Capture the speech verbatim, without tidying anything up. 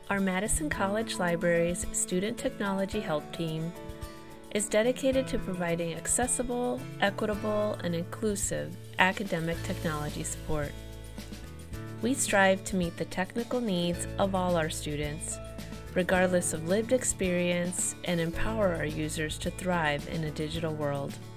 Our Madison College Library's Student Technology Help Team is dedicated to providing accessible, equitable, and inclusive academic technology support. We strive to meet the technical needs of all our students, regardless of lived experience, and empower our users to thrive in a digital world.